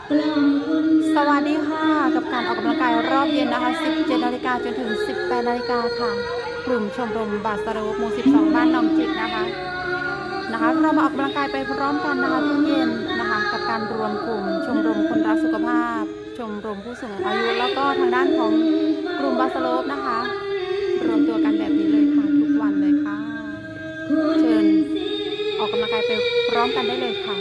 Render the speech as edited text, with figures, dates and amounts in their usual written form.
สวัสดีค่ะกับการออกกำลังกายรอบเย็นนะคะ 17 นาฬิกาจนถึง 18 นาฬิกาค่ะกลุ่มชมรมบาสโรหมู่ 12 บ้านหนองจิกนะคะเรามาออกกำลังกายไปพร้อมกันนะคะทุกเย็นนะคะกับการรวมกลุ่มชมรมคนรักสุขภาพชมรมผู้สูงอายุแล้วก็ทางด้านของกลุ่มบาสโรนะคะรวมตัวกันแบบนี้เลยค่ะทุกวันเลยค่ะเชิญออกกำลังกายไปพร้อมกันได้เลยค่ะ